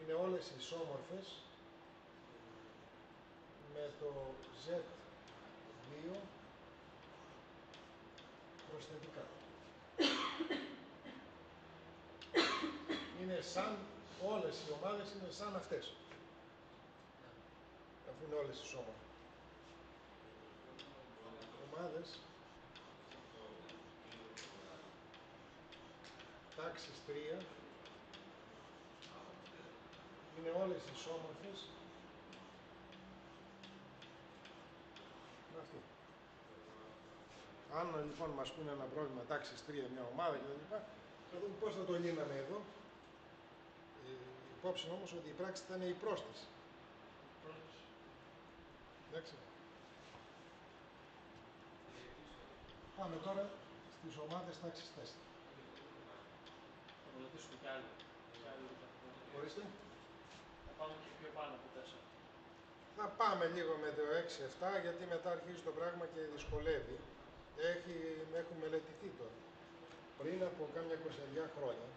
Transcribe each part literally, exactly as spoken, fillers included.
είναι όλες ισόμορφες με το ζετ δύο προσθετικά. Είναι σαν, όλες οι ομάδες είναι σαν αυτές. Αφού είναι όλες ισόμορφες. Ομάδες τάξης τρία είναι όλες ισόμορφες με αυτή. Αν λοιπόν μας πούνε ένα πρόβλημα τάξης τρία, μια ομάδα κτλ., θα δούμε πώς θα το λύναμε εδώ. Ε, υπόψη όμως ότι η πράξη θα είναι η πρόσθεση. Εντάξει. Πάμε τώρα στις ομάδες τάξης τέσσερα. Θα μελετήσουμε κι άλλο. Ορίστε. Θα πάμε και πιο πάνω από τέσσερα. Θα πάμε λίγο με το έξι επτά, γιατί μετά αρχίζει το πράγμα και δυσκολεύει. Έχει, έχουν μελετηθεί τώρα. Πριν από κάμια εικοσαριά χρόνια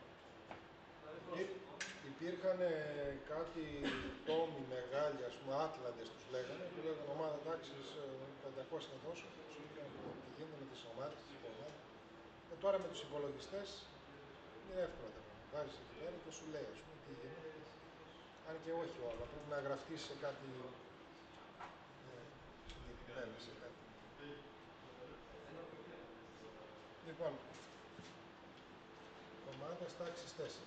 υπήρχαν κάτι τόμοι μεγάλοι, ας πούμε, άτλαντες τους λέγανε, που λέγανε ομάδα τάξης πεντακόσια τόσο, σου λέγανε τι γίνεται με τις ομάδες, τις ομάδες. Και τώρα με τους υπολογιστές είναι εύκολα τα πράγματα. Βάζεις εκεί πέρα και σου λέει, ας πούμε, τι γίνεται. Αν και όχι όλα, πρέπει να γραφτείς σε κάτι ε, συγκεκριμένο, σε κάτι. Λοιπόν, ομάδας τάξης τέσσερα.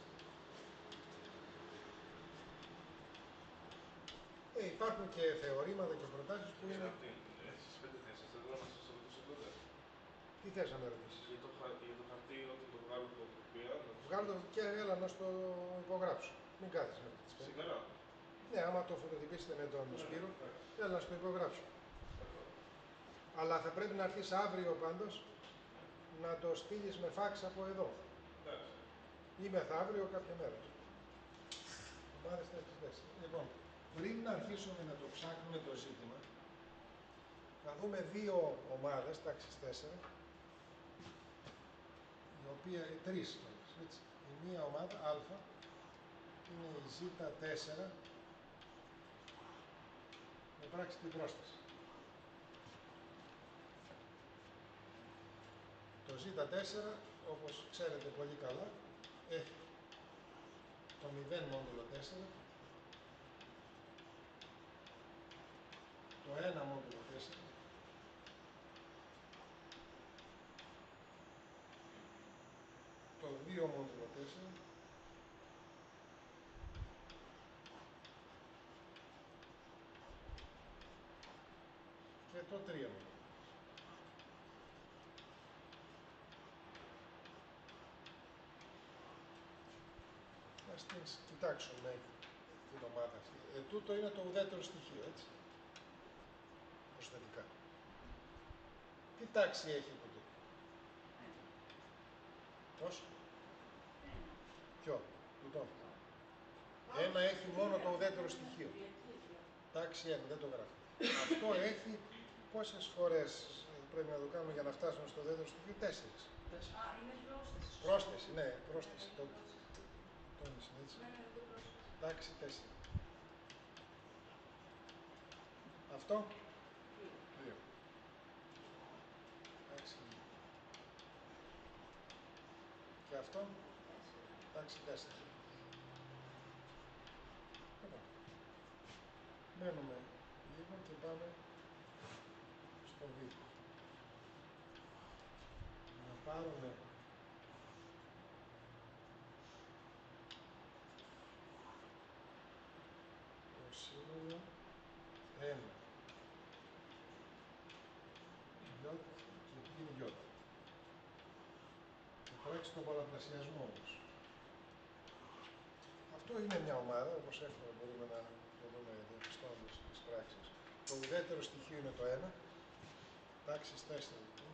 Ε, υπάρχουν και θεωρήματα και προτάσεις που είναι... Εσείς πέντε θέσεις, θέλω να σας ρωτήσω τότε. Τι θες να με ρωτήσεις? Για το, χα... για το χαρτί, όταν το βγάλω το τοπία... Βγάλω το και έλα να στο υπογράψω. Μην κάθεσαι με τις πέντε. Σήμερα. Ναι, άμα το φωτοτυπήσετε με τον Σπύρο, έλα να στο υπογράψω. Αλλά θα πρέπει να έρθεις αύριο πάντως να το στείλεις με φάξ από εδώ. Εντάξει. Ή μεθαύριο κάποια μέρα. Ομάδες τάξης τέσσερα. Λοιπόν, πριν να αρχίσουμε να το ψάχνουμε το ζήτημα, θα δούμε δύο ομάδες τάξης τέσσερα, η οποία, τρεις, έτσι. Η μία ομάδα, α, είναι η ζήτα τέσσερα, με πράξη την πρόσθεση. Το ζήτα τέσσερα, όπως ξέρετε πολύ καλά, έχει το μηδέν μόντουλο τέσσερα, το ένα μόντουλο τέσσερα, το δύο μόντουλο τέσσερα, και το τρία μόντουλο. Ας την κοιτάξουμε την ομάδα αυτή. Ε, τούτο είναι το ουδέτερο στοιχείο, έτσι. Προσθετικά. Τι τάξη έχει τούτο? Πώς? Ποιο? Τούτο. Ένα έχει μόνο το ουδέτερο στοιχείο. Τάξη ένα, δεν το γράφει. Αυτό έχει πόσες φορές πρέπει να το κάνουμε για να φτάσουμε στο ουδέτερο στοιχείο? Τέσσερις. Α, είναι πρόσθεση. Πρόσθεση, ναι, πρόσθεση. Το... Τόνισε, έτσι. Ναι, ναι, δεν πρόσθεση. Τάξη τέσσερα. Αυτό? Δύο. Τάξη δύο. Και αυτό? Τάξη τέσσερα. Λοιπόν. Μένουμε λίγο και πάμε στο Β. Να πάρουμε το σύνολο ένα. Ι και πλην Ι. Και προέξει τον πολλαπλασιασμό όμως. Αυτό είναι μια ομάδα, όπως εύκολα μπορούμε να το δούμε διαπιστώνοντας τις πράξεις. Το ουδέτερο στοιχείο είναι το ένα, τάξης τέσσερα λοιπόν.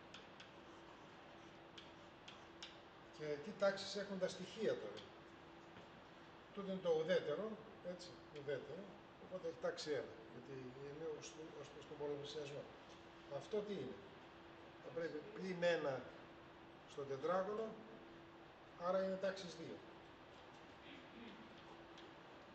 Και τι τάξεις έχουν τα στοιχεία τώρα? Τούτο είναι το ουδέτερο, έτσι, ουδέτερο, οπότε έχει τάξη ένα, γιατί είναι ως, ως προς τον πολλαπλασιασμό. Αυτό τι είναι? Θα πρέπει πλην ένα στο τετράγωνο, άρα είναι τάξης δύο.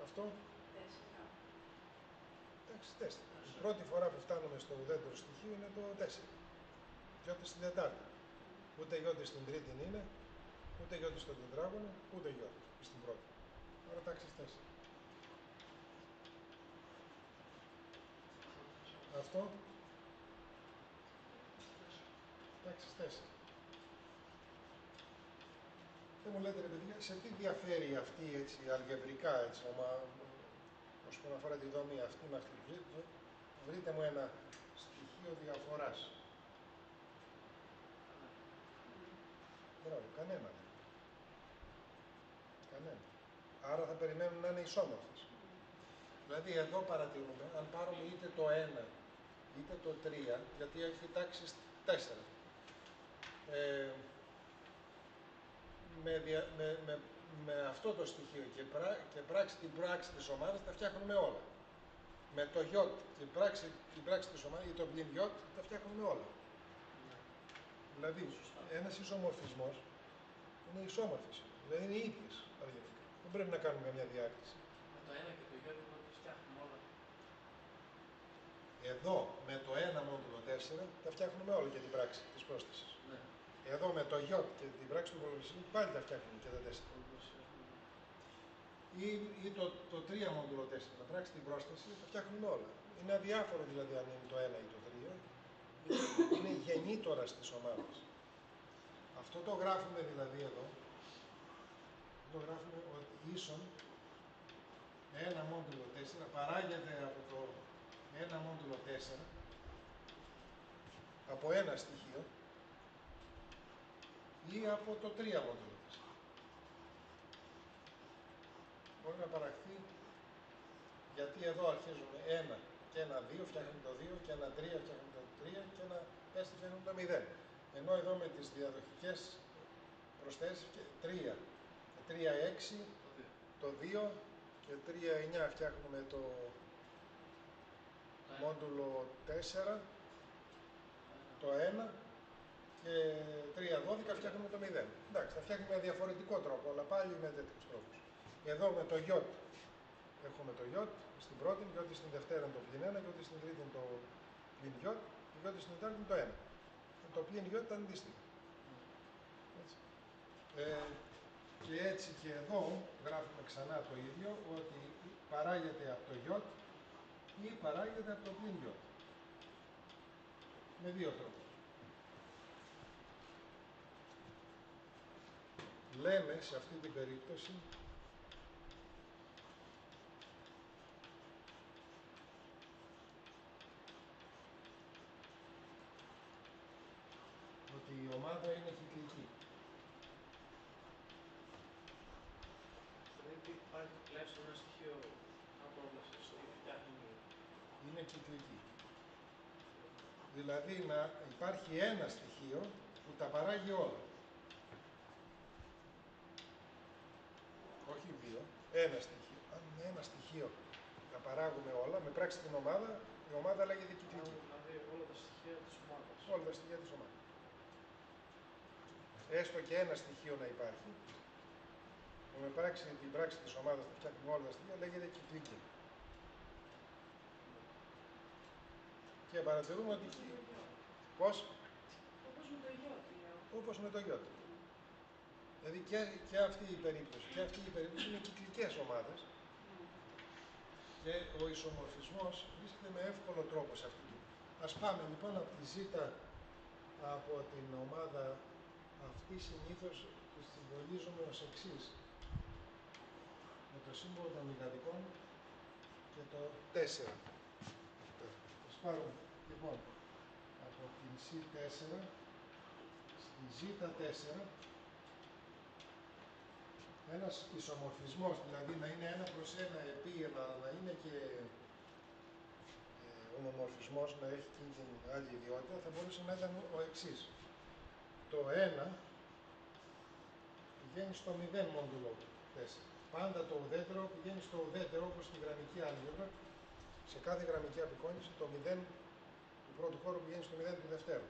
Αυτό. Τέσσερα. Εντάξει, τέσσερα. Η πρώτη φορά που φτάνουμε στο ουδέτερο στοιχείο είναι το τέσσερα. Γιώτη στην Τετάρτη. Ούτε γιώτη στην Τρίτη είναι, ούτε γιώτη στον τετράγωνο, ούτε γιώτη στην πρώτη. Άρα τάξης τέσσερα. Αυτό. Τάξης τέσσερα. Δεν μου λέτε ρε παιδιά, σε τι διαφέρει αυτή έτσι αλγεβρικά έτσι, ομα, όσον αφορά τη δομή αυτή με αυτή. Βρείτε, βρείτε μου ένα στοιχείο διαφοράς. Μπράβο, κανένα. Κανένα. Άρα θα περιμένουν να είναι ισόμορφες. Δηλαδή εδώ παρατηρούμε, αν πάρουμε είτε το ένα είτε το τρία, γιατί έχει τάξεις τέσσερα. Ε, με, δια, με, με, με αυτό το στοιχείο και, πρά, και πράξη την πράξη της ομάδας τα φτιάχνουμε όλα. Με το γιότ και πράξη, την πράξη της ομάδας ή το πλην γιότ τα φτιάχνουμε όλα. Δηλαδή, ένας ισομορφισμός είναι ισόμορφης, δηλαδή είναι ίδιες αργετικά. Δεν πρέπει να κάνουμε καμιά διάκριση. Με το ένα και το γιώτη να το φτιάχνουμε όλα. Εδώ με το ένα μόντουλο τέσσερα τα φτιάχνουμε όλα για την πράξη της πρόσθεσης. Ναι. Εδώ με το γιότ και την πράξη του υπολογιστή πάλι τα φτιάχνουμε και τα τέσσερα. Ή, ή το, το τρία μόντουλο τέσσερα, να πράξει την πρόσθεση, τα φτιάχνουμε όλα. Είναι αδιάφορο δηλαδή αν είναι το ένα ή το τρία. Είναι γεννήτορα στις ομάδες. Αυτό το γράφουμε δηλαδή εδώ. Το γράφουμε ότι ίσον ένα μόντουλο τέσσερα παράγεται από το ένα μόντουλο τέσσερα από ένα στοιχείο ή από το τρία μόντουλο τέσσερα. Μπορεί να παραχθεί γιατί εδώ αρχίζουμε ένα και ένα δύο φτιάχνουμε το δύο και ένα τρία φτιάχνουμε το τρία και ένα τέσσερα φτιάχνουμε το μηδέν. Ενώ εδώ με τις διαδοχικές προσθέσεις τρία, τρία έξι, το δύο και τρία εννιά φτιάχνουμε το μόντουλο τέσσερα, το ένα και τρία δώδεκα φτιάχνουμε το μηδέν. Εντάξει, θα φτιάχνουμε με διαφορετικό τρόπο, αλλά πάλι με τέτοιους τρόπους. Εδώ με το γιότ έχουμε το γιότ στην πρώτη, γιότ στην δευτέρα είναι το πλην ένα, γιότ στην τρίτη είναι το πλην γιότ και γιότ στην τετάρτη είναι το ένα. Το πλην γιότ ήταν αντίστοιχο. Έτσι. Ε, και έτσι και εδώ γράφουμε ξανά το ίδιο, ότι παράγεται από το γιότ ή παράγεται από το πλην γιότ. Με δύο τρόπους. Λέμε σε αυτή την περίπτωση ότι η ομάδα είναι κυκλική. Δηλαδή υπάρχει τουλάχιστον ένα στοιχείο απόδοσης στο οποίο φτιάχνουμε. Είναι κυκλική. Δηλαδή να υπάρχει ένα στοιχείο που τα παράγει όλα. Όχι δύο, ένα στοιχείο. Αν με ένα στοιχείο τα παράγουμε όλα, με πράξη την ομάδα, η ομάδα λέγεται κυκλική. Δηλαδή όλα τα στοιχεία της ομάδας. Όλα τα στοιχεία της ομάδας. Έστω και ένα στοιχείο να υπάρχει, που με πράξη, την πράξη της ομάδας θα φτιάχνουμε όλα τα στοιχεία, λέγεται κυκλική. Και παρατηρούμε ότι... Πώς? Όπως με το γιώτη, λέω. Όπως με το γιώτη. Δηλαδή και, και αυτή η περίπτωση και αυτή η περίπτωση είναι κυκλικές ομάδες και ο ισομορφισμός βρίσκεται με εύκολο τρόπο σε αυτή. Ας πάμε λοιπόν από τη ζήτα από την ομάδα αυτή συνήθως τη συμβολίζουμε ως εξής. Με το σύμβολο των μηγαδικών και το τέσσερα. Ας πάρουμε λοιπόν από την σι τέσσερα στη ζήτα τέσσερα ένας ισομορφισμός, δηλαδή να είναι ένα προς ένα επί, αλλά να είναι και ε, ομομορφισμός, να έχει και την άλλη ιδιότητα, θα μπορούσε να ήταν ο εξής. Το ένα πηγαίνει στο μηδέν μόντουλο τέσσερα. Πάντα το ουδέτερο πηγαίνει στο ουδέτερο, όπως στη γραμμική άλγευρα. Σε κάθε γραμμική απεικόνηση το μηδέν του πρώτου χώρου πηγαίνει στο μηδέν του δευτέρου.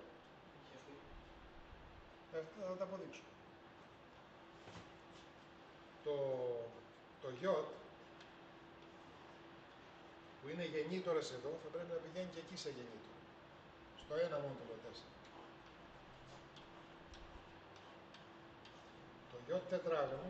Θα, θα τα αποδείξω. Το, το γιότ που είναι γεννήτορας εδώ, θα πρέπει να πηγαίνει και εκεί σε γεννήτωρα. Στο ένα μόντουλο τέσσερα. Το Ι τετράγωνο,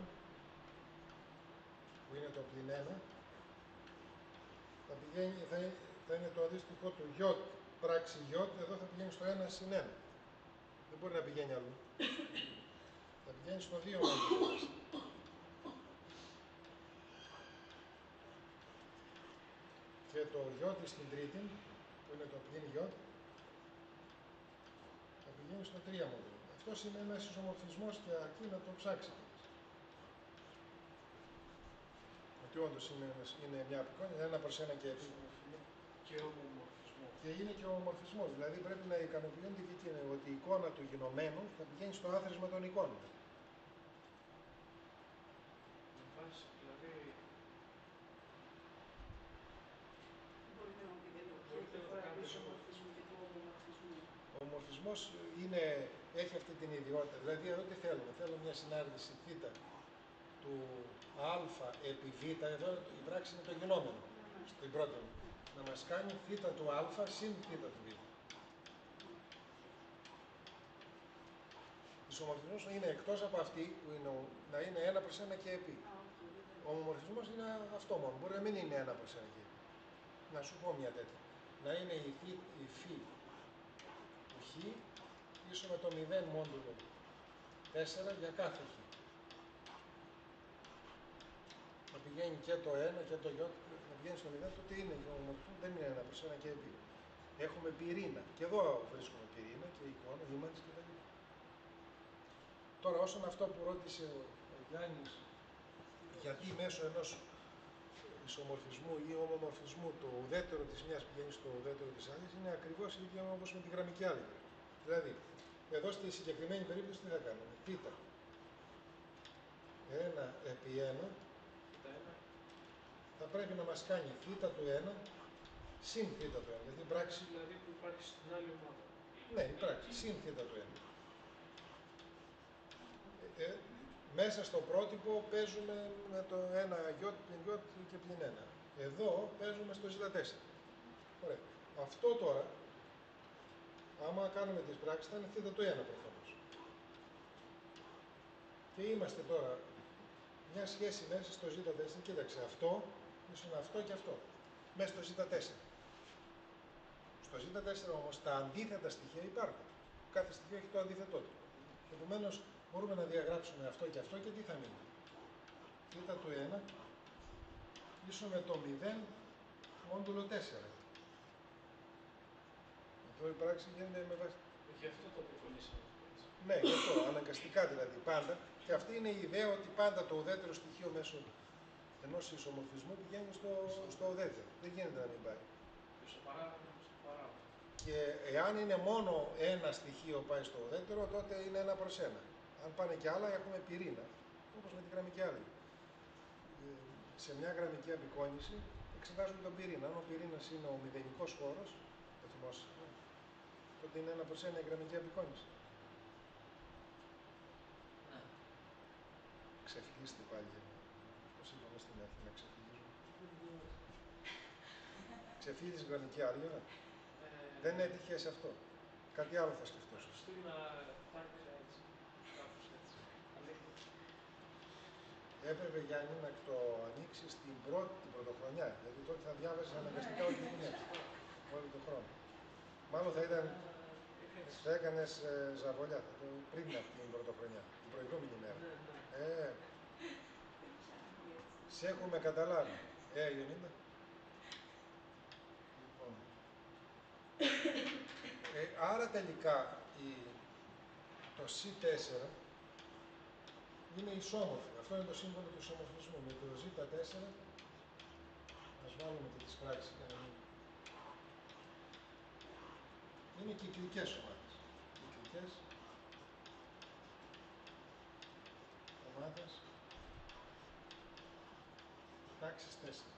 που είναι το πλην ένα, θα, πηγαίνει, θα, είναι, θα είναι το αντίστοιχο του Ι πράξη Ι, εδώ θα πηγαίνει στο ένα συν ένα. Δεν μπορεί να πηγαίνει αλλού. Θα πηγαίνει στο δύο μόντουλο τέσσερα. Και το Ι στην τρίτη, που είναι το πλην Ι, θα πηγαίνει στο τρία μόντουλο. Αυτός είναι ένας ισομορφισμός και αρκεί να το ψάξετε. Ότι όντως είναι, είναι μια απεικόνηση, ένα προς ένα και επί. Και ομομορφισμό. Και είναι και ο ομορφισμός. Δηλαδή πρέπει να ικανοποιούνται και εκείνοι ότι η εικόνα του γινωμένου θα πηγαίνει στο άθροισμα των εικόνων. Με βάση, δηλαδή, Μπορείτε να μου πείτε λίγο ποια Μπορείτε είναι η να διαφορά κάνετε του λίγο. ισομορφισμού και του ομομορφισμού. Ο ομορφισμός είναι, έχει αυτή την ιδιότητα. Δηλαδή εδώ τι θέλουμε. Θέλουμε μια συνάρτηση θ του α επί β. Εδώ η πράξη είναι το γινόμενο. Στην πρώτη. Να μας κάνει θ του α συν θ του β. Ο ισομορφισμός είναι εκτός από αυτή που είναι ο, να είναι ένα προς ένα και επί. Ο ομομορφισμός είναι αυτό μόνο. Μπορεί να μην είναι ένα προς ένα και επί. Να σου πω μια τέτοια. Να είναι η φ, η φ του χ ίσο με το μηδέν μόντουλο τέσσερα για κάθε χ. Να πηγαίνει και το ένα και το ι, να πηγαίνει στο μηδέν, τότε είναι ο ομομορφισμός, δεν είναι ένα προς ένα και επί. Έχουμε πυρήνα. Και εδώ βρίσκουμε πυρήνα και εικόνα, image κτλ. Τώρα, όσον αυτό που ρώτησε ο, ο Γιάννης, γιατί μέσω ενός ισομορφισμού ή ομομορφισμού το ουδέτερο της μιας πηγαίνει στο ουδέτερο της άλλης, είναι ακριβώς ίδιο όπως με τη γραμμική άλγευρα. Δηλαδή, εδώ στη συγκεκριμένη περίπτωση τι θα κάνουμε. Θ, ένα επί ένα, θα πρέπει να μας κάνει θ του ένα συν θ του ένα. Δηλαδή, η πράξη, δηλαδή που υπάρχει στην άλλη ομάδα. ναι, η πράξη, συν θ του ένα. Ε, μέσα στο πρότυπο παίζουμε με το ένα ι, πλην ι και πλην ένα. Εδώ παίζουμε στο ζ τέσσερα. Ωραία. Αυτό τώρα, άμα κάνουμε τις πράξεις, θα είναι θ του ένα προφανώς. Και είμαστε τώρα μια σχέση μέσα στο ζ τέσσερα. Κοίταξε, αυτό ίσον αυτό και αυτό. Μέσα στο ζ τέσσερα. Στο ζ τέσσερα όμως τα αντίθετα στοιχεία υπάρχουν. Κάθε στοιχείο έχει το αντίθετό του. Επομένως, μπορούμε να διαγράψουμε αυτό και αυτό και τι θα μείνει. Θ του ένα ίσο με το μηδέν μόντουλο τέσσερα. Εδώ η πράξη γίνεται με βάση. Γι' αυτό το αποκολλήσαμε. Ναι, γι' αυτό, αναγκαστικά δηλαδή πάντα. Και αυτή είναι η ιδέα ότι πάντα το ουδέτερο στοιχείο μέσω ενός ισομορφισμού πηγαίνει στο, στο ουδέτερο. Δεν γίνεται να μην πάει. Και στο παράγωγο, στο παράγωγο. Και εάν είναι μόνο ένα στοιχείο πάει στο ουδέτερο, τότε είναι ένα προς ένα. Αν πάνε και άλλα, έχουμε πυρήνα, όπως με τη γραμμική άλγευρα. Σε μια γραμμική απεικόνηση εξετάζουμε τον πυρήνα. Αν ο πυρήνας είναι ο μηδενικός χώρος, το θυμόσαστε, τότε είναι ένα προς ένα η γραμμική απεικόνηση. Ναι. Ξεφυλίστε πάλι. Πώς είπαμε στην αρχή να ξεφυλίζουμε. Ξεφύλιζε γραμμική άλγευρα. Ε, Δεν έτυχε σε αυτό. Κάτι άλλο θα σκεφτώ. Στην τάξη έτσι. Κάπως έτσι. Αλήθεια. Έπρεπε, Γιάννη, να το ανοίξει την πρώτη, την πρωτοχρονιά. Γιατί τότε θα διάβαζε αναγκαστικά όλη την δουλειά. Όλο τον χρόνο. Μάλλον θα ήταν. Θα έκανε ε, ζαβολιά θα το, πριν από την πρωτοχρονιά. Την προηγούμενη μέρα. Ναι, ναι. Ε, σε έχουμε καταλάβει. Ε, Ιωνίτα. Λοιπόν. Ε, άρα τελικά η, το σι τέσσερα είναι ισόμορφο. Αυτό είναι το σύμβολο του ισομορφισμού. Με το ζ τέσσερα, ας βάλουμε και τις πράξεις για να μην... Είναι κυκλικές ομάδες. Κυκλικές ομάδες τάξης τέσσερα.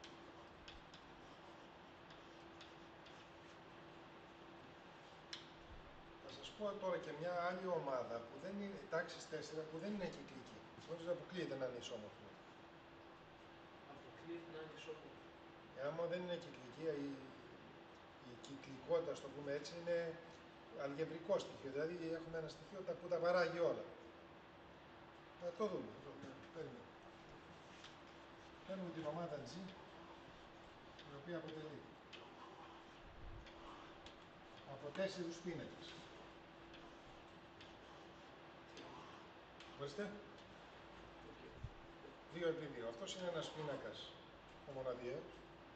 Θα σας πω τώρα και μια άλλη ομάδα που δεν είναι τάξης τέσσερα που δεν είναι κυκλική. Νομίζω αποκλείεται να είναι ισόμορφη. Αποκλείεται να είναι ισόμορφο. Άμα δεν είναι κυκλική, η, η κυκλικότητα, ας το πούμε έτσι, είναι αλγεβρικό στοιχείο. Δηλαδή έχουμε ένα στοιχείο που τα παράγει όλα. Θα το δούμε. Το δούμε. Περιμένουμε. Παίρνουμε την ομάδα G, η οποία αποτελεί από τέσσερις πίνακες. Ορίστε. δύο επί δύο. Αυτός είναι ένας πίνακας ομοναδιαίος.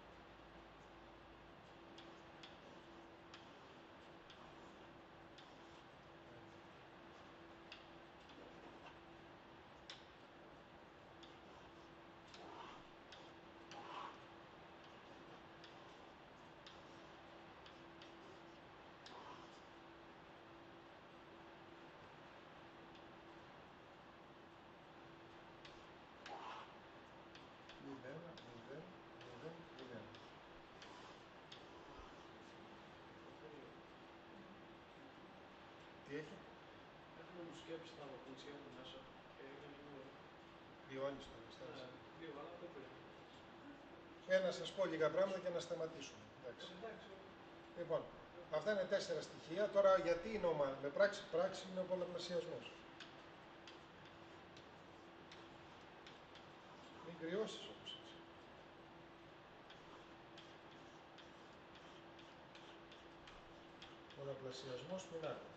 μηδέν, μηδέν, μηδέν, μηδέν. Τι έχει? Έχουμε μου σκέψει τα παπούτσια μου μέσα και είναι λίγο... Λιώνεις το Ναι, αισθάνεσαι. λίγο, αλλά δεν πρέπει. Ε, να σας πω λίγα πράγματα και να σταματήσουμε. Εντάξει. Εντάξει, Λοιπόν, αυτά είναι τέσσερα στοιχεία. Τώρα γιατί είναι ομάδα? Με πράξη, πράξη είναι ο πολλαπλασιασμός. Μην κρυώσεις όπως έτσι. Πολλαπλασιασμός πινάκων.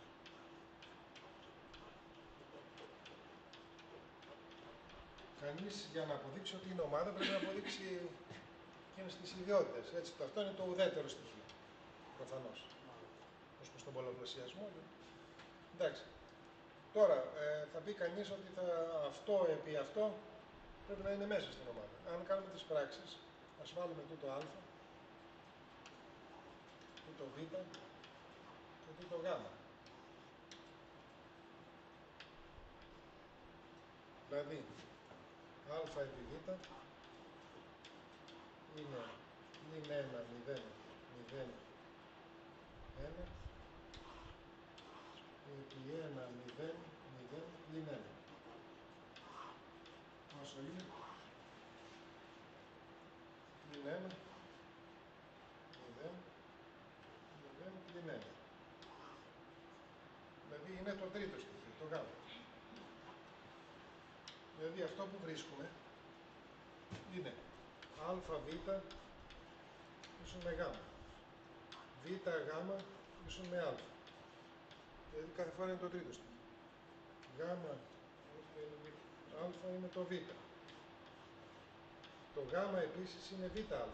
Κανείς για να αποδείξει ότι είναι ομάδα πρέπει να αποδείξει εκείνες τις ιδιότητες. Έτσι, το αυτό είναι το ουδέτερο στοιχείο. Προφανώς. Ως προς τον πολλαπλασιασμό. Ναι. Εντάξει. Τώρα, ε, θα πει κανείς ότι θα, αυτό επί αυτό πρέπει να είναι μέσα στην ομάδα. Αν κάνουμε τις πράξεις, ας βάλουμε τούτο α, τούτο β και τούτο γ. Δηλαδή, α επί β είναι πλην ένα, μηδέν, μηδέν, ένα, επί ένα, μηδέν, μηδέν, πλην ένα. Όσο είναι, πλην ένα, μηδέν, μηδέν, πλην ένα. Δηλαδή είναι το τρίτο στοιχείο, το γ. Δηλαδή αυτό που βρίσκουμε είναι αβ ίσον με γ, βγ ίσον με α. Δηλαδή κάθε φορά είναι το τρίτο στοιχείο. Γ, α είναι το β. Το γ επίσης είναι βα.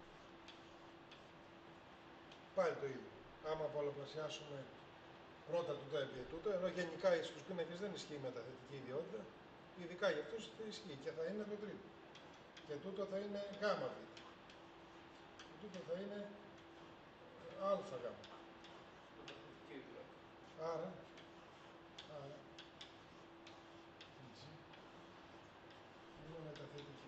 Πάλι το ίδιο. Άμα πολλαπλασιάσουμε πρώτα τούτο επί τούτο, ενώ γενικά στους πίνακες δεν ισχύει μεταθετική ιδιότητα, ειδικά για αυτούς θα ισχύει και θα είναι το τρίτο. Και τούτο θα είναι γ β. Και τούτο θα είναι α γ. μεταθετική δηλαδή. Άρα, άρα, έτσι, είναι μεταθετική.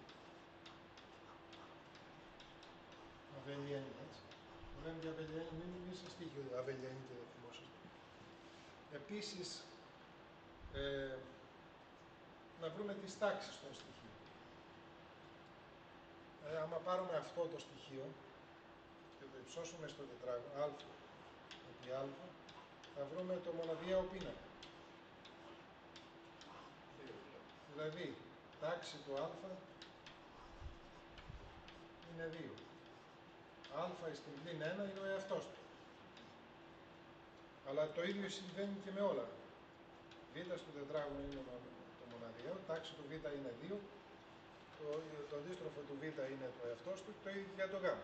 Αβελιανή, έτσι. Το λέμε και αβελιανή, μην, μην σας τύχει αβελιανή και δεν θυμόσαστε. Επίσης, ε, να βρούμε τις τάξεις των στοιχείων. Ε, άμα πάρουμε αυτό το στοιχείο και το υψώσουμε στο τετράγωνο, α επί α, θα βρούμε το μοναδιαίο πίνακα. Δηλαδή, τάξη του α είναι δύο. Α στην πλην ένα είναι ο εαυτός του. Αλλά το ίδιο συμβαίνει και με όλα. Β στο τετράγωνο είναι το μοναδιαίο, τάξη του β είναι δύο, το, το αντίστροφο του β είναι το εαυτός του, το ίδιο για το γ.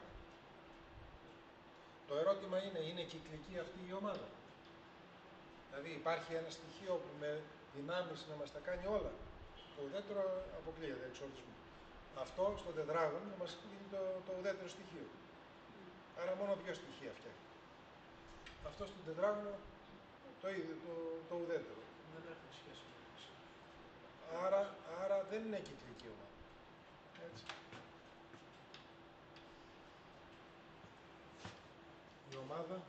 Το ερώτημα είναι, είναι κυκλική αυτή η ομάδα? Δηλαδή υπάρχει ένα στοιχείο που με δυνάμεις να μας τα κάνει όλα? Το ουδέτερο αποκλείεται εξ ορισμού. Αυτό στο τετράγωνο μας είναι το, το ουδέτερο στοιχείο. Άρα μόνο δύο στοιχεία φτιάχνει. Αυτό στο τετράγωνο το ίδιο, το, το ουδέτερο. Δεν έχουν σχέση με το σχέση. Άρα, άρα δεν είναι κυκλική ομάδα. Έτσι. Η ομάδα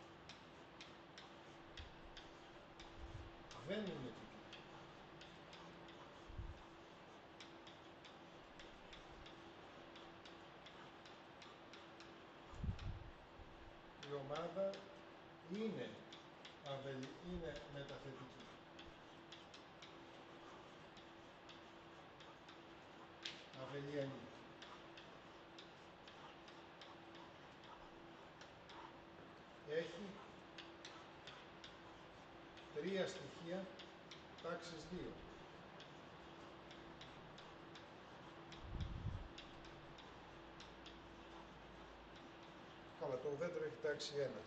δεν είναι κυκλική. ομάδα είναι, αβελ, είναι μεταθετική. Αβελιανή. Έχει τρία στοιχεία τάξης δύο. Καλά, το ουδέτερο έχει τάξη ένα.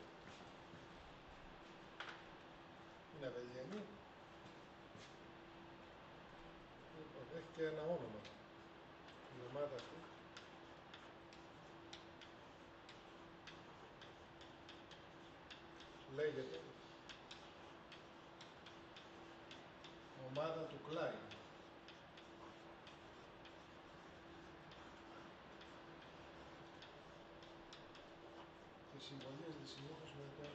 Είναι αβελιανή. Λοιπόν, έχει και ένα όνομα. Η ομάδα αυτή. Λέγεται ομάδα του Klein. Και συμβολίζεται συνήθως με το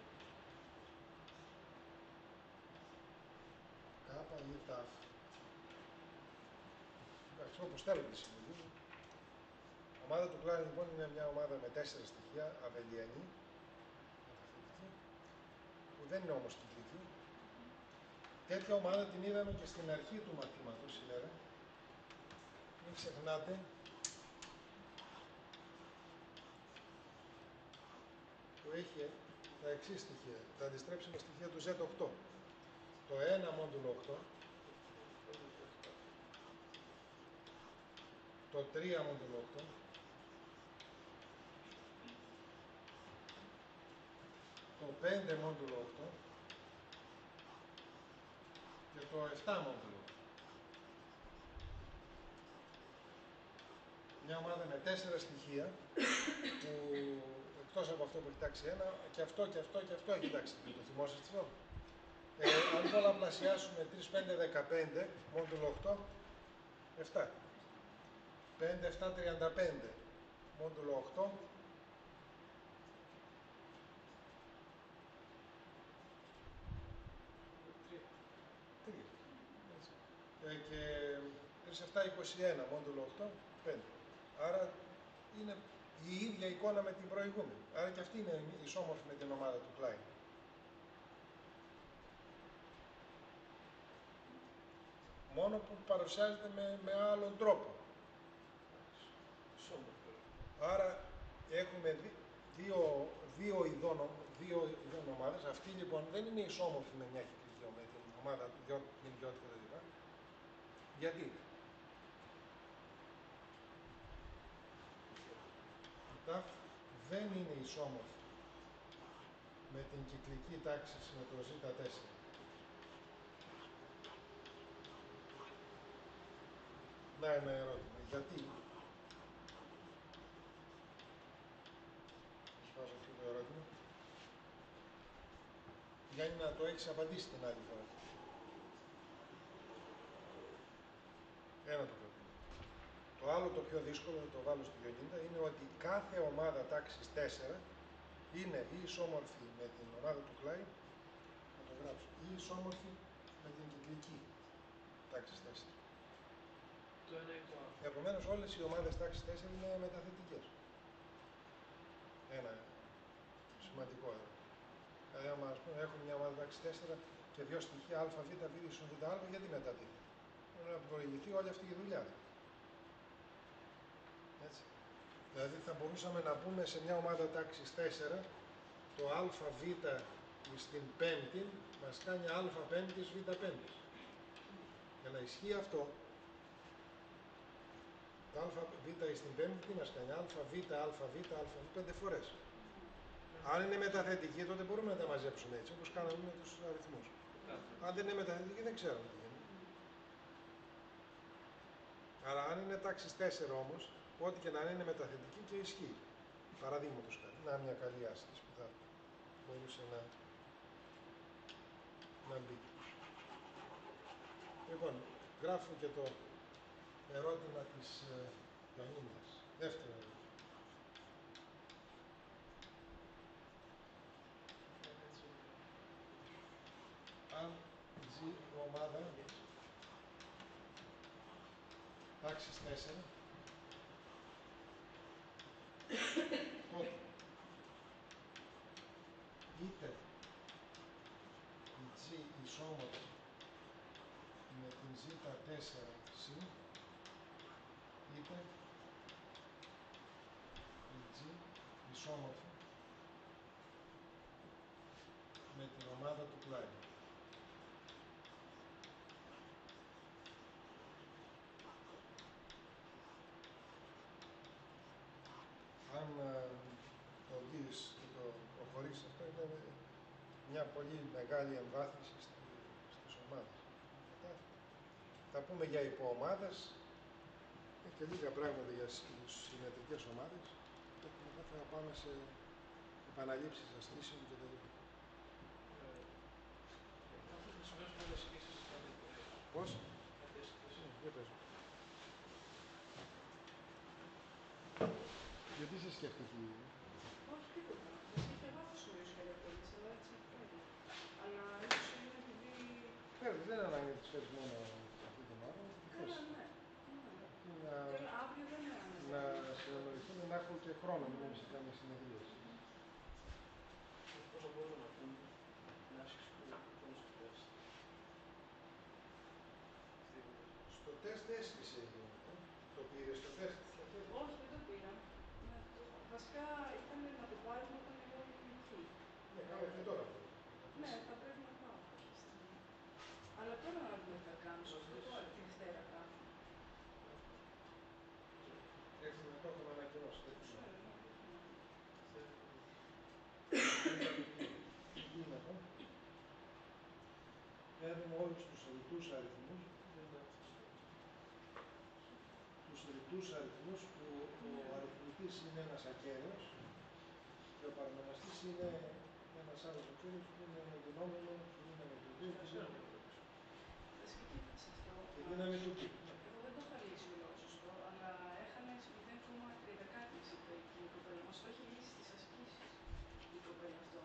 κάπα ή ταφ. Εντάξει, όπως θέλετε τη συμβολίζουν. Η ομάδα του Klein λοιπόν είναι μια ομάδα με τέσσερα στοιχεία, αβελιανή, που δεν είναι όμως κυκλική. Τέτοια ομάδα την είδαμε και στην αρχή του μαθήματος σήμερα. Μην ξεχνάτε που έχει τα εξής στοιχεία. Τα αντιστρέψιμα στοιχεία του ζετ οκτώ. Το ένα μόντουλο οκτώ, το τρία μόντουλο οκτώ, το πέντε μόντουλο οκτώ και το επτά μόντουλο. Μια ομάδα με τέσσερα στοιχεία που εκτός από αυτό που έχει τάξη ένα, και αυτό και αυτό και αυτό έχει τάξη δύο. Το θυμόσαστε αυτό? Ε, αν πολλαπλασιάσουμε τρία, πέντε, δεκαπέντε, μόντουλο οκτώ, επτά. πέντε, επτά, τριάντα πέντε, μόντουλο οκτώ, τρία. Ε, και τρία, επτά, είκοσι ένα, μόντουλο οκτώ, πέντε. Άρα είναι η ίδια εικόνα με την προηγούμενη. Άρα και αυτή είναι ισόμορφη με την ομάδα του Klein. Μόνο που παρουσιάζεται με, με άλλον τρόπο. Άρα έχουμε δι, δύο, δύο, ειδών, δύο ειδών ομάδες. Αυτή λοιπόν δεν είναι ισόμορφη με μια κυκλική με την ομάδα του ιδιότητα κτλ. Γιατί? Η ταφ δεν είναι ισόμορφη με την κυκλική τάξη με το ζέτα τέσσερα. Να ένα ερώτημα. Γιατί? Σας βάζω αυτό το ερώτημα. Γιάννη, να το έχεις απαντήσει την άλλη φορά. Ένα το πρώτο. Το άλλο το πιο δύσκολο, να το βάλω στη Διονύτα, είναι ότι κάθε ομάδα τάξης τέσσερα είναι ή ισόμορφη με την ομάδα του Klein, να το γράψω, ή ισόμορφη με την κυκλική τάξης τέσσερα. Το ένα είναι το άλλο. Επομένως όλες οι ομάδες τάξης τέσσερα είναι μεταθετικές. Ένα σημαντικό εδώ. Δηλαδή, άμα ας πούμε, έχουμε μια ομάδα τάξης τέσσερα και δύο στοιχεία α, β, β, ίσον β, α, γιατί μετατίθεται? Να προηγηθεί όλη αυτή η δουλειά. Έτσι. Δηλαδή θα μπορούσαμε να πούμε σε μια ομάδα τάξης τέσσερα το αβ στην πέμπτη μας κάνει α πέμπτης β πέμπτης. Για να ισχύει αυτό, το αβ στην πέμπτη τι μας κάνει? αβ, αβ, αβ, πέντε φορές. Αν είναι μεταθετική, τότε μπορούμε να τα μαζέψουμε έτσι, όπως κάναμε με τους αριθμούς. Αν δεν είναι μεταθετική, δεν ξέρουμε τι γίνεται. Αλλά αν είναι τάξης τέσσερα όμως, ό,τι και να είναι μεταθετική και ισχύει. Παραδείγματος χάρη, να είναι μια καλή άσκηση που θα μπορούσε να, να μπει. Λοιπόν, γράφω και το ερώτημα της ε, Ιωαννίνας. Δεύτερο ερώτημα. Αν G ομάδα τάξης τέσσερα, τότε ζήτα τέσσερα συν είτε η G ισόμορφη με την ομάδα του πλάγιου. Αν ε, το δεις και το προχωρήσεις αυτό, είναι μια πολύ μεγάλη εμβάθυνση στη, στις ομάδες. Μετά θα πούμε για υποομάδες και λίγα πράγματα για τις συμμετρικές ομάδες και μετά θα πάμε σε επαναλήψεις ασκήσεων και τέτοια. Αυτό το σημείο που είναι ασκήσεις κάτι εταιρείες. Πώς? Κάτι ασκήσεις. Ναι, για πες. Γιατί σε σκέφτηκε η... Όχι τίποτα. Γιατί και εγώ έχω σημείο σκαλιατέλης, αλλά έτσι φέρει. Αλλά ίσως είναι επειδή... Φέρεις, δεν είναι ανάγκη να τις φέρεις μόνο αυτή την ώρα. Καλά, ναι. Να, Καλά, αύριο δεν είναι να ανάγκη. συνεννοηθούμε, να έχουν και χρόνο, μην είναι σε κάμια συνεδρίαση. Πόσο μπορούμε να πούμε την άσκηση που πούμε στο τεστ. Στο τεστ έσκησε η Γιώργο. Το πήρε στο τεστ. Όχι, δεν το πήρα. Ναι, το... Βασικά ήταν να το πάρουμε όταν εγώ ήμουν εκεί. Ναι, καλά, και τώρα. Ναι, θα πρέπει να πάω κάποια στιγμή. Αλλά τώρα να δούμε τι θα κάνω. Δεν το άλλη τη Δευτέρα κάνω. Έρθει να το έχουμε ανακοινώσει. Δεν Ξέρω, ξέρω. ναι, δεν Τι είναι αυτό? Παίρνουμε όλους τους ρητούς αριθμούς, τους ρητούς αριθμούς που ο αριθμητής είναι ένας ακέραιος και ο παρανομαστής είναι ένας άλλος ακέραιος που είναι ένα δινόμενο, που είναι με το δύο και δύναμη. και κοίταξε αυτό. Και δύναμη του π. Εγώ δεν το είχα λύσει όλο σωστό, αλλά έχανε μηδέν κόμμα τριάντα κάτι είπε εκείνη η κοπέλα. Μας το έχει λύσει στις ασκήσεις η κοπέλα αυτό.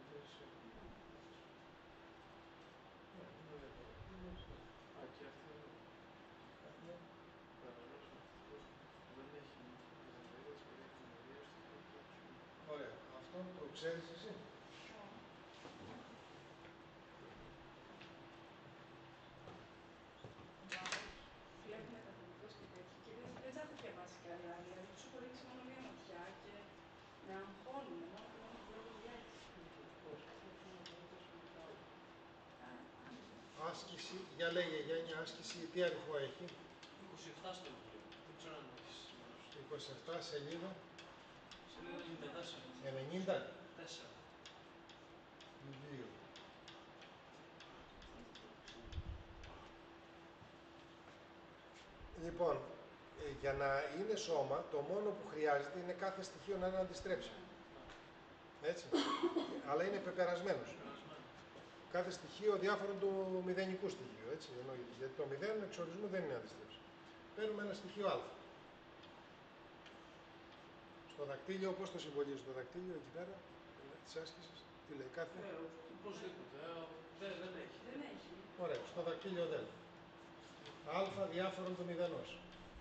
Α, και αυτή είναι παρανός αυτός δεν έχει μηδεναρίδα της περιεχομονίας του κόμματος. Ωραία. Αυτό το ξέρεις εσύ. Βλέπουμε τα κωδικός και τέτοια και δεν, δεν τα έχω διαβάσει κι άλλοι άλλοι. Δηλαδή τους έχω ρίξει μόνο μία ματιά και με αγχώνουν μόνο και μόνο βλέπω διάρκεια. Άσκηση, για λέγε Γιάννη, άσκηση, τι αριθμό έχει? είκοσι επτά στο βιβλίο. Δεν ξέρω αν έχεις σημειώσει. είκοσι επτά σελίδα. Σελίδα ενενήντα τέσσερα. ενενήντα. Τέσσερα. Βιβλίο. Λοιπόν, ε, για να είναι σώμα, το μόνο που χρειάζεται είναι κάθε στοιχείο να είναι αντιστρέψιμο. Έτσι. Αλλά είναι πεπερασμένος. Κάθε στοιχείο διάφορο του μηδενικού στοιχείου. Έτσι, εννοείται. Γιατί το μηδέν εξ ορισμού δεν είναι αντιστρέψιμο. Παίρνουμε ένα στοιχείο α. Στο δακτύλιο, πώς το συμβολίζει το δακτύλιο εκεί πέρα, της άσκησης, τι λέει κάθε. Ναι, οπωσδήποτε. Δεν, δεν έχει. Δεν έχει. Ωραία, στο δακτύλιο δεν. Α διάφορον του μηδενός.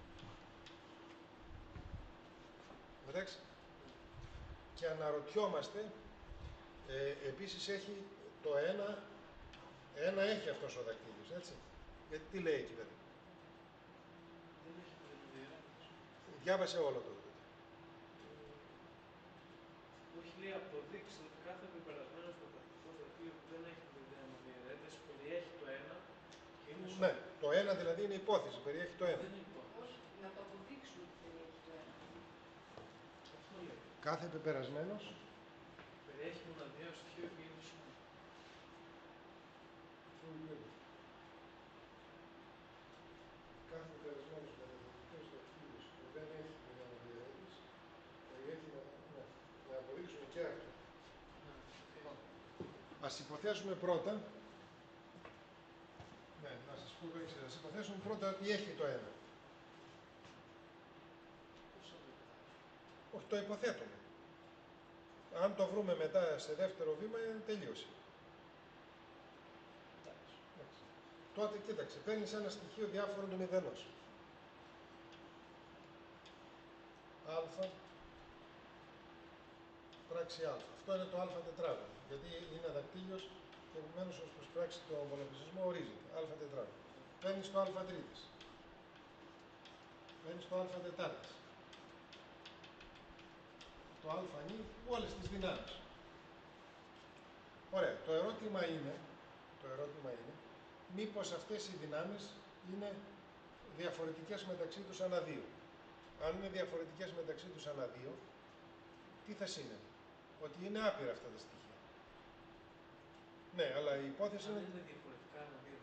Εντάξει. Και αναρωτιόμαστε, ε, επίσης έχει το ένα, ένα έχει αυτός ο δακτύλιος, έτσι. Γιατί τι λέει εκεί πέρα. Δεν έχει μηδεναδιαιρέσεις. Διάβασε όλο το. Όχι, λέει αποδείξει ότι κάθε πεπερασμένος πρωταθλητικός δακτύλιο που δεν έχει μηδεναδιαιρέσεις περιέχει το ένα και είναι σώμα. Ναι, το ένα δηλαδή είναι υπόθεση, περιέχει το ένα. Δεν είναι υπόθεση. Όχι, να το αποδείξουμε ότι περιέχει το ένα. Αυτό λέει. Κάθε πεπερασμένος Περιέχει μοναδιαίο στοιχείο και είναι σώμα. Κάθε πεπερασμένος πρωταθλητικός δακτύλιος που δεν έχει μηδεναδιαιρέσεις περιέχει, ναι, να αποδείξουμε και αυτό. Ναι, Ας υποθέσουμε πρώτα, ναι, να σας πω το εξής, ας υποθέσουμε πρώτα ότι έχει το ένα. πώς θα το πετάξουμε. Όχι, το υποθέτουμε. Αν το βρούμε μετά σε δεύτερο βήμα, τελείωσε. Εντάξει. Εντάξει. Τότε, κοίταξε, παίρνεις ένα στοιχείο διάφορο του μηδενός. Α, πράξη α. Αυτό είναι το α τετράγωνο, γιατί είναι δακτύλιος και επομένως ως προς πράξη του ομβολοπλησιασμού ορίζεται. Α τετράγωνο. Παίρνεις το α τρίτης. Παίρνεις το α τετάρτης. Το α νη, όλες τις δυνάμεις. Ωραία. Το ερώτημα είναι, το ερώτημα είναι, μήπως αυτές οι δυνάμεις είναι διαφορετικές μεταξύ τους ανά δύο. Αν είναι διαφορετικές μεταξύ τους ανά δύο, τι θα σημαίνει? Ότι είναι άπειρα αυτά τα στοιχεία. Ναι, αλλά η υπόθεση Αν είναι είναι διαφορετικά ανά δύο.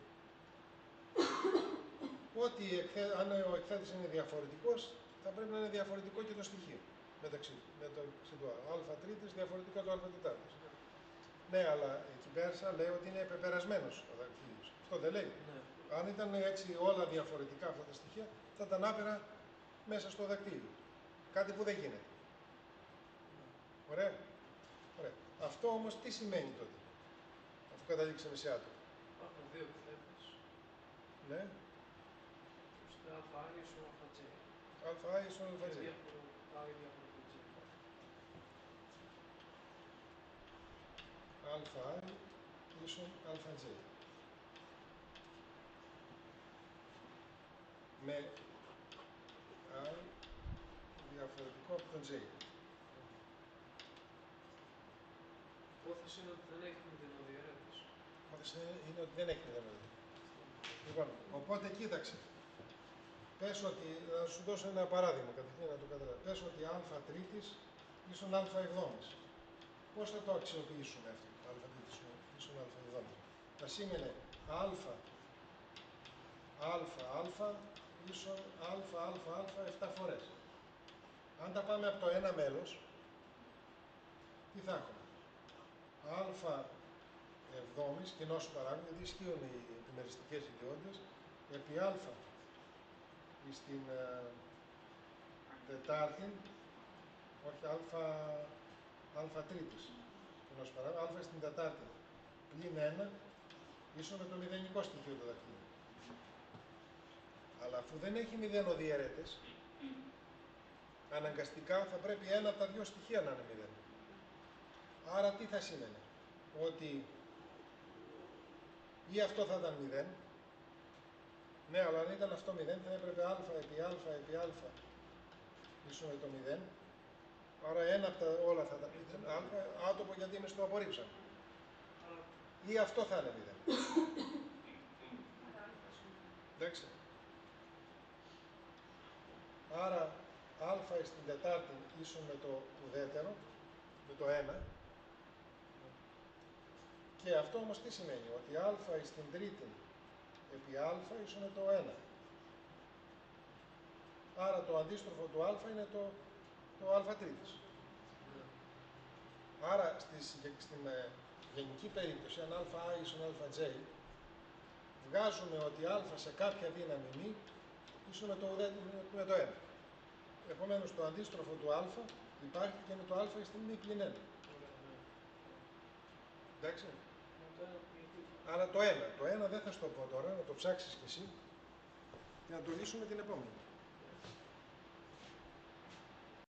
ότι εκθέ, αν ο εκθέτης είναι διαφορετικός, θα πρέπει να είναι διαφορετικό και το στοιχείο μεταξύ του. Μεταξύ του α τρίτης διαφορετικά το α τετάρτης. Ναι, αλλά εκεί πέρα λέει ότι είναι επεπερασμένος ο δακτύλιος. Αυτό δεν λέει. Ναι. Αν ήταν έτσι όλα διαφορετικά αυτά τα στοιχεία, θα ήταν άπειρα μέσα στο δακτύλιο. Κάτι που δεν γίνεται. Ωραία. Ωραία. Αυτό όμως τι σημαίνει τότε, αφού καταλήξαμε σε άτομο? Υπάρχουν δύο εκθέτες. Ναι. Ώστε α ίσον α τζέι. Α ίσον α Και τζέι. διαφορετικά ή διαφορετικό τζέι. Α ίσον α τζέι. Με I διαφορετικό από τον J. Η υπόθεση είναι ότι δεν έχει μηδενοδιαιρέτηση. Η υπόθεση είναι ότι δεν έχει μηδενοδιαιρέτηση. Λοιπόν, οπότε κοίταξε. Πες ότι, θα σου δώσω ένα παράδειγμα καταρχήν να το καταλάβεις. Πες ότι α τρίτης ίσον α εβδόμης. Πώς θα το αξιοποιήσουμε αυτό το α τρίτης ίσον α εβδόμης? Θα σήμαινε α, α, α ίσον α, α, α επτά φορές. Αν τα πάμε από το ένα μέλος, τι θα έχουμε? Α εβδόμης, κοινός παράγοντα, γιατί ισχύουν οι επιμεριστικές ιδιότητες, επί α στην ε, Τετάρτη, όχι α, α τρίτης, κοινός παράγοντα, α στην Τετάρτη πλην ένα, ίσον με το μηδενικό στοιχείο του δακτύλου. Αλλά αφού δεν έχει μηδενοδιαιρέτες, αναγκαστικά θα πρέπει ένα από τα δύο στοιχεία να είναι μηδέν. Άρα τι θα σήμαινε? Ότι ή αυτό θα ήταν μηδέν, ναι, αλλά αν ήταν αυτό μηδέν θα έπρεπε α επί α επί α ίσον με το μηδέν, άρα ένα από τα όλα θα ήταν μηδέν, α, άτομο γιατί εμείς το απορρίψαμε. Ή αυτό θα είναι μηδέn. Εντάξει. Άρα α στην Τετάρτη ίσον με το ουδέτερο, με το ένα. Και αυτό όμως τι σημαίνει? Ότι α στην Τρίτη επί α ίσον με το ένα. Άρα το αντίστροφο του α είναι το, το α τρίτης. Άρα στις, στην ε, γενική περίπτωση, αν α ίσον α τζέι, βγάζουμε ότι α σε κάποια δύναμη μη ίσον με το, με το ένα. Επομένως το αντίστροφο του α υπάρχει και με το α στην μη πλην ένα. Εντάξει. Άρα το ένα. Το ένα δεν θα στο πω τώρα, να το ψάξεις κι εσύ και να το λύσουμε την επόμενη.